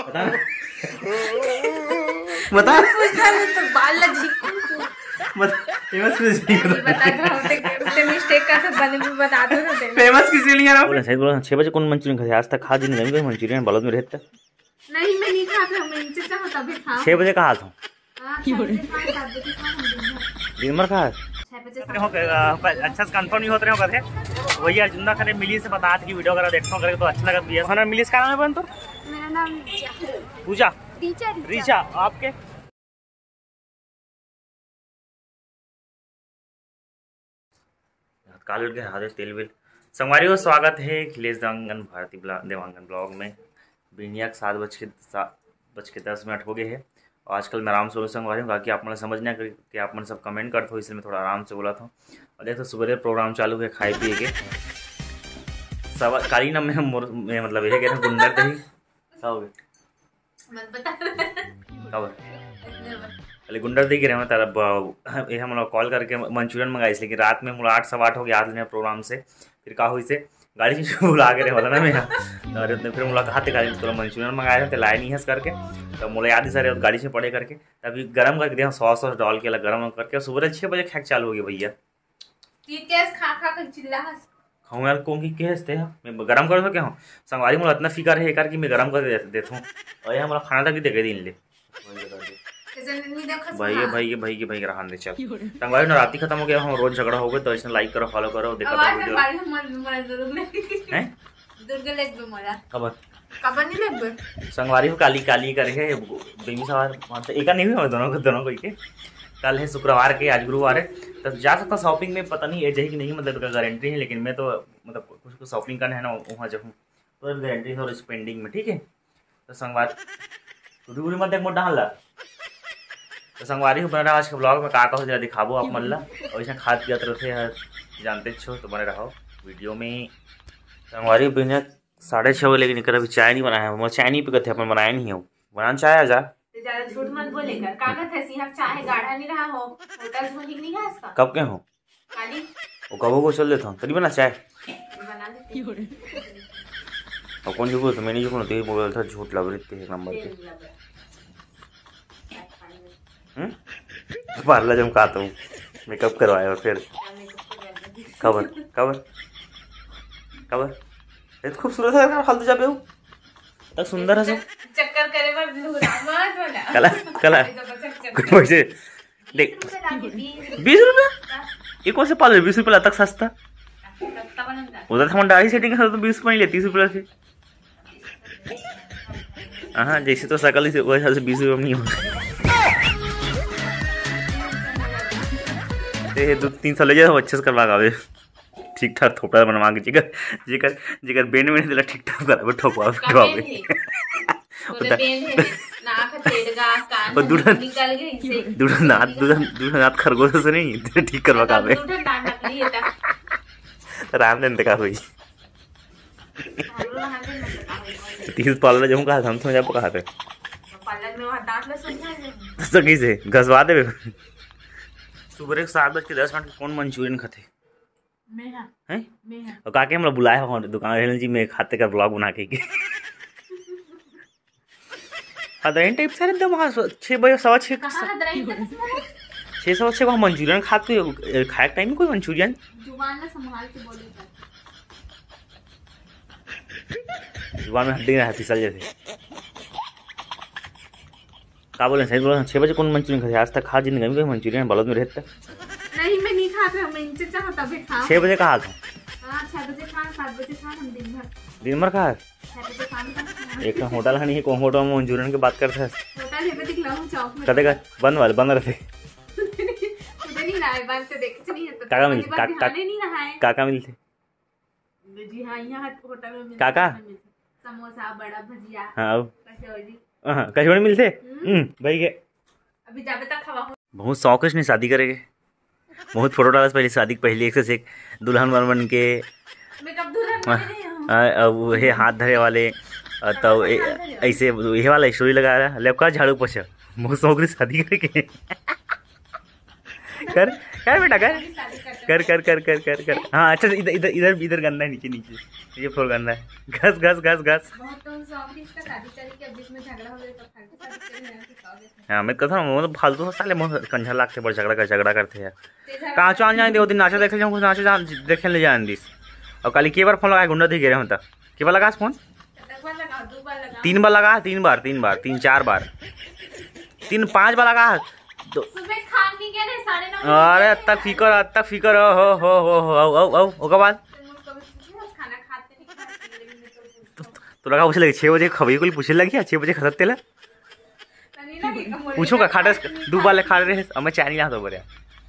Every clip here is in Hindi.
बता बता तो बाल लग फेमस किसी मिस्टेक का सब बने भी बता दो ना। फेमस किसी लिए बोला सही बोला 6 बजे कौन मंचूरियन खाते आज तक खा जी नहीं मंचूरियन बलद में रहता नहीं मैं नहीं खाता मैं इनसे चाहूं तभी खाऊं 6 बजे कहा था दिन भर खा 6 बजे अच्छा से कंफर्म नहीं होते रहे कथे वही अर्जुन खरे मिली से बता कि वीडियो वगैरह देखता करे तो अच्छा लगा दिया खाना मिली का नाम है बन तो मेरा नाम पूजा रीचा आपके काल उठ के हाथ तेल वेल संगवारी को स्वागत है अखिलेश देवांगन भारती देवांगन ब्लॉग में। बिनिया 7:10 हो गए है और आजकल मैं आराम से बोल संगवारी हूँ ताकि आप मैंने समझना कि आप मैंने सब कमेंट करते हो, इसलिए मैं थोड़ा आराम से बोला था। और देखो सुबह प्रोग्राम चालू है खाए पिए के सब काली ना में मतलब ये कहते गुंडर दही क्या हो गया अरे गुंडर दी गिरे मैं तारा ये हम लोग कॉल करके मंचूरियन मंगाई, लेकिन रात में मुझे 8 सवा 8 हो गया आज प्रोग्राम से। फिर का हुई से गाड़ी से बुला के रहे ना मैं अरे फिर मुलाकात गाड़ी में थोड़ा मंचूरियन मंगाया था लाए नहीं है करके तो मुझे याद ही सर गाड़ी से पड़े करके तभी गर्म करके दिया सॉस डाल के गर्म करके सुबह 6 बजे खैक चालू हो गया भैया खाऊँ यार कौन की कहते हैं मैं गर्म कर क्या हूँ संगवारी मुझे इतना फिक्र है कर कि मैं गर्म कर देता हूँ और ये हमारा खाना तक भी दे दिन ले भाई रहा दे चल संगवारी राती खत्म हो गया हम रोज झगड़ा हो गया तो इसने लाइक करो फॉलो करो देखो संगवारी को काली काली करके बेबी सवार एक नहीं हुआ दोनों कोई के कल है शुक्रवार के आज गुरुवार है तो जा सकता शॉपिंग में पता नहीं एज है कि नहीं मतलब गारंटी है, लेकिन मैं तो मतलब कुछ शॉपिंग करना है ना वहाँ जाऊँ तो गारंटी है और स्पेंडिंग में ठीक है। तो संगवार पूरी मत एक डाल तो संगवारी को बना आज के ब्लॉग में का हो जरा दिखाबो आप मल्ला और इसमें खाद पियात रहते जानते छो तो बने रहो वीडियो में। संगवारी बिना 6:30 बजे लेकिन निकल अभी चाय नहीं बनाया मैं चाय नहीं पीते अपन बनाया नहीं है बनाना चाय आजा ज्यादा झूठ मत बोले कर कागज है सिंह चाहे गाढ़ा नहीं रहा हो होटल झूठ नहीं है इसका कब के हो काली वो कब को चल देता हूं तरी बना चाय बना लेती और कौन झूठ तो मैंने झूठ नहीं बोल था झूठ लग रही थी एक नंबर के पार्लर जब खाता हूँ मेकअप करवाया और फिर कवर कवर कवर ये तो खूबसूरत है फालतू जा पे तक सुंदर है सब चक्कर करे पर मत बोला कला कला कुछ पैसे देख 20 रुपया ये कौन से पार्लर 20 रुपया तक सस्ता उधर हम दाढ़ी सेटिंग तो 20 रुपये नहीं ले 30 रुपया से हाँ जैसे तो सकल से वैसा से 20 रुपये नहीं होगा 2-3 साल ले जाए अच्छे से करवा गावे ठीक ठाक थोपड़ा बनवा के जिगर जिगर जिगर बेन में दिला ठीक ठाक करा ठोकवा ठोकवा दूढ़ा खरगोश से नहीं ठीक करवा कावे राम ने का हुई 30 पार्लर जब कहा हम समझ कहा थे तो कैसे घसवा दे सुबह 7:10 कौन मंचूरियन खाते हैं और काके हम बुलाया हो दुकान जी में खाते का ब्लॉग बना के हदराइन टाइप से एकदम 6 बजे 6:15 को मंचूरियन खाते खाए टाइम में कोई मंचूरियन जुबान में हड्डी ना फिसल जैसे का बोले सही बोला 6 बजे कौन मंचूरियन खाते आज तक खा जी नहीं मंचूरियन बलद में रहता नहीं मैं नहीं खाता मैं इनसे चाहूं तभी खाऊं 6 बजे कहा था 6 बजे खा 7 बजे खा हम दिन भर खा 6 बजे खा एक होटल है नहीं कौन होटल में मंचूरियन की बात करते हैं होटल है दिखलाऊं चौक में कदे का बंद रहे उधर नहीं रहा है बंद तो देखे नहीं है काका मिल नहीं रहा है काका मिलते जी हां यहां होटल में काका समोसा बड़ा भजिया हां कचौड़ी कचौड़ी मिलते भाई के अभी जाबे तक खवा बहुत शौक नहीं शादी करेंगे बहुत फोटो डाला पहले शादी के पहले एक से एक दुल्हन बन के वो है हाथ धरे वाले तो ऐसे ये वाला स्टोरी लगा रहा लेपका झाड़ू पोछा बहुत शौक शादी करके कर कर बेटा कर कर कर कर कर कर कर। हाँ अच्छा इधर इधर इधर इधर गंदा है, नीचे नीचे ये फ्लोर गंदा है। घस घस घस घस। हाँ मैं कहता हूँ मतलब फालतू साले कंझा लागते बड़ झगड़ा करते हैं। कहाँ चल जाए दो दिन नाचा देखे जाऊँ, नाचा देखे ले जाए दिस। और कल के बार फोन लगा गुंडा दिख रहे होता के बार लगा फोन 3 बार लगा, 3 बार 3 बार 3 4 बार 3 5 बार लगा। अरे तक फिकर हो ओके बाद तो लगा पूछे लगे 6 बजे खबरी को पूछे लगी 6 बजे खसते ला पूछो का खाटे 2 बार ले खा रहे हैं। मैं चाय नहीं ला तो बोले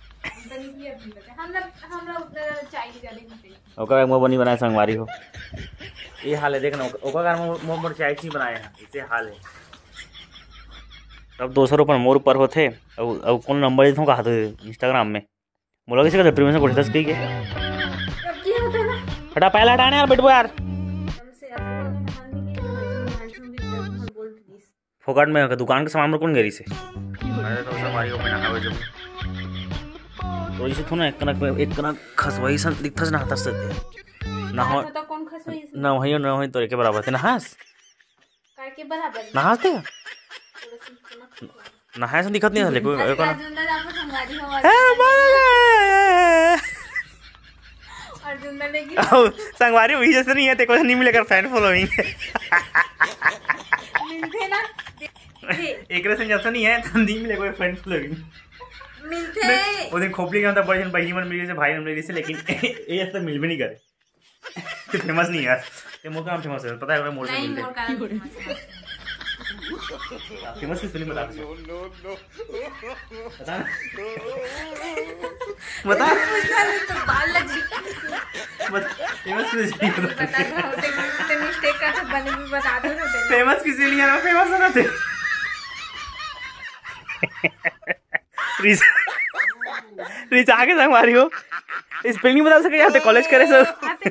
ओका मोह बनी बनाए संगवारी हो। ये हाल है देखना ओका घर में मोर चाय नहीं बनाए हैं, इसे हाल है। अब 200 रुपये मोर ऊपर होते अब कौन नंबर देता हूँ कहा तो इंस्टाग्राम में बोला किसी का प्रीमियम से कोशिश दस की हटा पहले हटाने यार बैठो यार फोकट में दुकान के सामान में कौन गरी से तो इसे थोड़ा एक कनक खसवाई सन दिखथस ना हतस ना हो ना वही तो के बराबर थे ना हंस काय के बराबर ना हंसते ना हंस दिखत नहीं है कोई संगवारी वही जैसे नहीं है तेरे को नहीं मिलेगा फैन फॉलोइंग मिलते ना एक रसन जैसा नहीं है तो नहीं मिलेगा फैन फॉलोइंग मिलते वो दिन खोपड़ी का बड़ी पहली मन मिली से भाई मन मिली से लेकिन ये ऐसा मिल भी नहीं करे फेमस नहीं है ये मोर का फेमस है पता है मोर से मिलते फेमस किस फिल्म बता बता तो बाल लग फेमस मिस्टेक का बने भी बता दो ना फेमस किसी लिए ना फेमस होना थे रीच आगे संगवारी हो स्पेलिंग बता सके यहाँ कॉलेज करे सर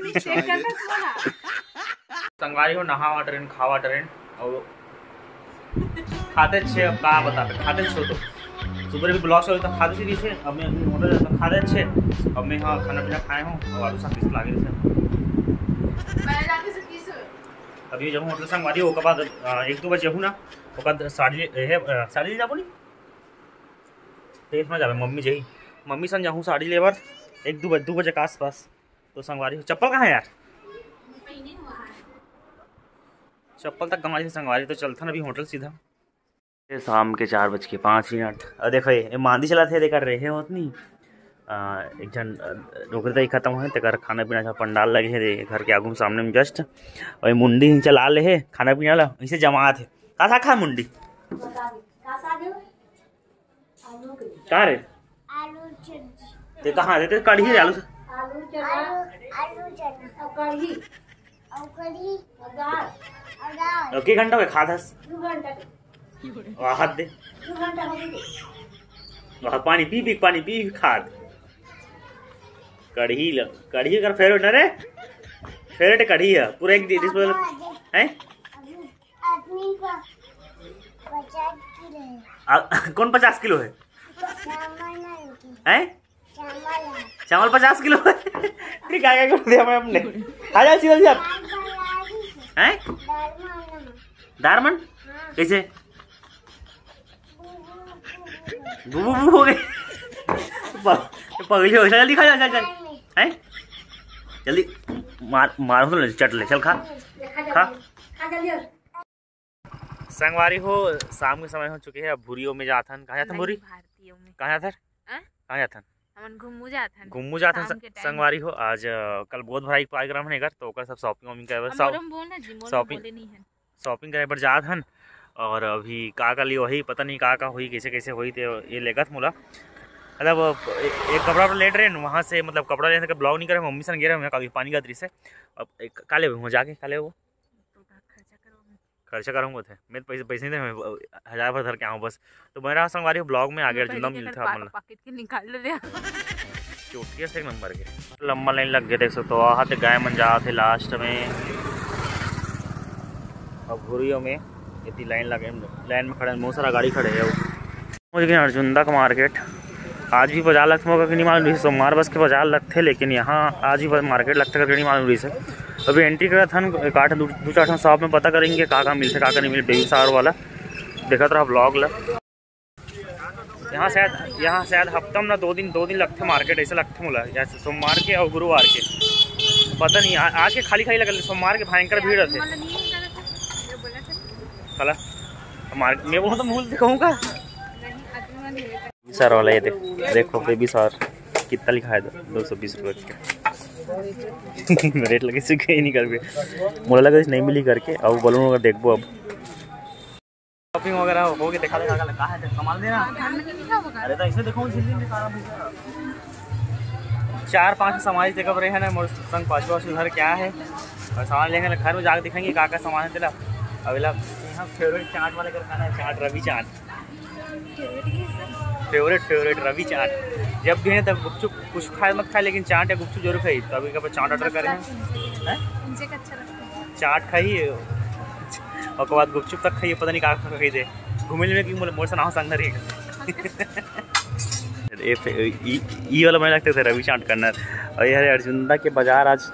संगवारी हो नहा ट्रेन खावा ट्रेन और खाते छे अब कहा बता खाते छो तो सुबह भी ब्लॉग से खाते छे से अब मैं मोटर जाता खाते छे अब मैं हाँ खाना पीना खाए हूँ और आलू साग किस लागे से अभी जब होटल संगवारी हो के बाद 1-2 बजे हूँ ना ओका साड़ी ले जाबो नहीं तेज में जाबे मम्मी जही मम्मी सन जाऊँ साड़ी लेबर 1-2 बजे के आस पास तो संगवारी चप्पल कहाँ है यार चप्पल तक कमाई से संगवारी तो चलता ना अभी होटल सीधा शाम के 4:05 और देखो ये मांदी चला थे देखा रहे होत नहीं एक जन रोकते खत्म है तेकर खाना पीना पंडाल लगे है घर के आगू सामने में जस्ट और मुंडी चला ले है खाना पीना ला ऐसे जमा थे का खा मुंडी कहाँ रे ते कहाँ रे ते कढ़ी रे आलू के घंटा में खा दस हाथ दे पानी पी पानी पी खाद कढ़ी कर फेवरेट ना रे फेवरेट कढ़ी है पूरा एक डिस्पोजल है कौन 50 किलो है चावल 50 किलो है ठीक है क्या दिया मैं अपने आ जा सीधा हैं दारमन कैसे बुबू हो गए पगली हो जल्दी खा चल हैं जल्दी मार तो चट ले चल खा संगवारी हो शाम के समय हो चुके हैं अब भूरियों में जाथन कहाँ जाथन भूरी कहाँ जाथन घूमू जाथन संगवारी हो आज कल बहुत भाई कार्यक्रम है तो सब शॉपिंग करे पर जाथन और अभी का लिए वही पता नहीं का हुई कैसे हुई तो ये लेगत मोला मतलब एक कपड़ा लेट रहे वहाँ से मतलब कपड़ा लेने का ब्लॉग नहीं करे मम्मी सन गे रहे कभी पानी का दृश्य अब काले वहाँ जाके काले वो खर्चा करूँगा थे मैं तो पैसे नहीं थे 1000 भर धर के आऊँ बस तो मेरा संगवारी ब्लॉग में आगे अर्जुन मिलता चोटिया से एक नंबर के लंबा लाइन लग गए देख सकते हो वहाँ थे गाय मन जा थे लास्ट में अब घुरियों में इतनी लाइन लगे लाइन में खड़े बहुत सारा गाड़ी खड़े है वो अर्जुनदा का मार्केट आज भी बाजार लगते मौका नहीं मालूम रही, सोमवार बस के बाजार लगते, लेकिन यहाँ आज भी मार्केट लगते करके नहीं मालूम रही से। अभी एंट्री करा था एक 8 शॉप में पता करेंगे का मिलते का नहीं मिले। बेबी शावर वाला देखा रहा ब्लॉग ला। यहाँ शायद हफ्ता में ना दो दिन लगते मार्केट, ऐसा लगते मोला, जैसे सोमवार के और गुरुवार के पता नहीं। आज के खाली लगल, सोमवार के भयंकर भीड़ रहते। मैं बोलूँ तो मूल दिखाऊँगा सर वाला। ये देखो बेबी सर कितना लिखा है, 220 रुपये रेट लगे सीखे ही नहीं करके मुझे लगा नहीं मिली करके। अब बलून वगैरह देखो। अब शॉपिंग वगैरह हो गई, देखा लगा है सामान देना। अरे तो ऐसे देखो 4-5 सामान देखा रहे हैं ना, मोर संग 5 घर क्या है और सामान लेंगे घर में जाकर दिखाएंगे का सामान है तेरा। अगला यहाँ फेवरेट चाट वाले का खाना है, चाट रवि चाट, फेवरेट रवि चाट। जब भी है तब गुपचुप कुछ खाए मत खाए, लेकिन चाट या गुपचुप जरूर खाई। तो अभी कब चाट ऑर्डर करें हैं, चाट खाइए और बाद गुपचुप तक खाइए, पता नहीं कहाँ खाई दे घूमे लेने की मोर से ना संग रही। ये वाला मैंने लगते थे रवि चाट करना। और ये अर्जुनदा के बाजार आज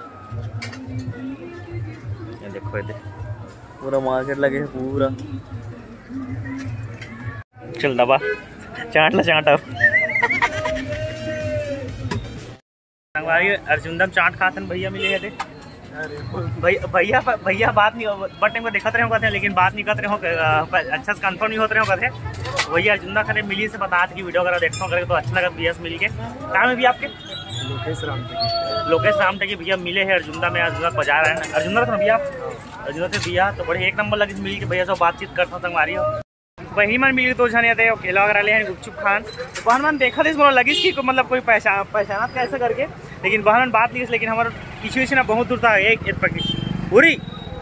ये देखो, ये पूरा मार्केट लगे है पूरा। चल दबा चाट ला चाट। अब अर्जुनदा चाट खाते भैया मिले थे। भैया बात नहीं बट टाइम देखते रहे कहते हैं, लेकिन बात नहीं करते रहे अच्छा से कंफर्म नहीं होते रहे कहते। वही अर्जुनदा खरे मिली से बता कि वीडियो वगैरह देखता हूँ तो अच्छा लगा भैया से मिल के। नाम है भैया आपके? लोकेश रामटेकी भैया मिले हैं अर्जुनदा में। अर्जुनदा बाजार है ना, अर्जुनदा था भैया, अर्जुनदा से भैया तो बड़े एक नंबर लगी मिल के भैया से बातचीत करता हूँ हमारी। वही मन मिली तो जाने आते केला वगैरह ले गुपचुप खान। बहन मन देखा थे लगी कि मतलब कोई पहचाना कैसे करके, लेकिन बहन बात नहीं। लेकिन हमारे पीछे से ना बहुत दूर था एक पूरी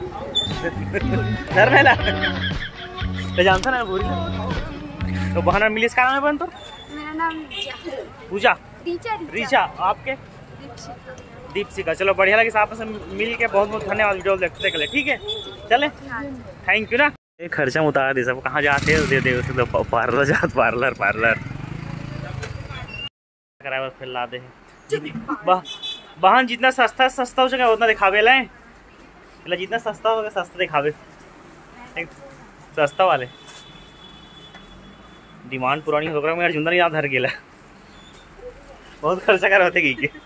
घर में तो जानता ना पूरी। तो बहन मिली इसका नाम है बहन तो? मेरा नाम पूजा, रीचा। आपके? दीपशिका। चलो बढ़िया लगी आपस में मिल के, बहुत बहुत धन्यवाद वीडियो देखते के लिए। ठीक है चले, थैंक यू ना। खर्चा उतार दे सब, कहाँ जाते हैं दे दे उसे तो पार्लर जाते, पार्लर कराए फिर ला दे। बहन जितना सस्ता हो सके उतना दिखावे लाए, जितना सस्ता होगा सस्ता दिखावे। सस्ता वाले डिमांड पुरानी हो गया, मेरा जुंदा याद हर गेला बहुत खर्चा कर होते की के।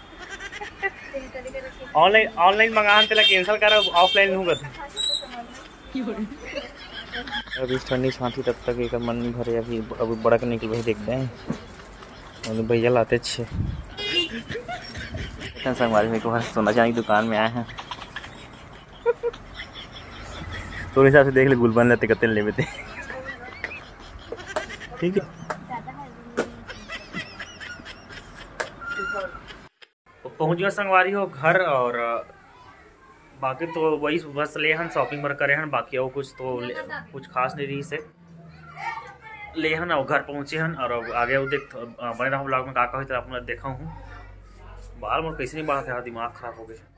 ऑनलाइन मंगान तेला कैंसिल कर, ऑफलाइन नहीं करते। अभी ठंडी छाती तब तक एक मन नहीं भरे। अभी बड़ा करने के लिए देखते हैं भैया लाते अच्छे संगवारी में सोना चांदी की दुकान में आए हैं। तो हिसाब से देख ले गुलबन लेते कते ले लेते। ठीक है पहुंच गया संगवारी हो घर। और बाकी तो वही बस ले हन शॉपिंग पर करे हन, बाकी और कुछ तो कुछ खास नहीं रही से ले हन और घर पहुँचे हन। और आगे वो देख बने रहा ब्लॉग में का हुई तो आपने देखा हूँ। बाल मोर कैसे नहीं बढ़ा था, दिमाग खराब हो गया।